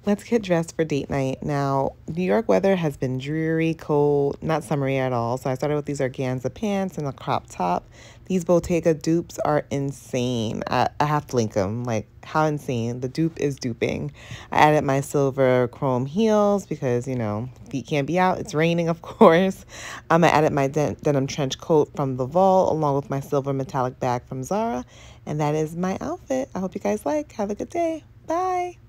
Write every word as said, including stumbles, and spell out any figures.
Let's get dressed for date night. Now, New York weather has been dreary, cold, not summery at all. So I started with these organza pants and a crop top. These Bottega dupes are insane. I, I have to link them. Like, how insane. The dupe is duping. I added my silver chrome heels because, you know, feet can't be out. It's raining, of course. Um, I added my den denim trench coat from the Vol along with my silver metallic bag from Zara. And that is my outfit. I hope you guys like. Have a good day. Bye.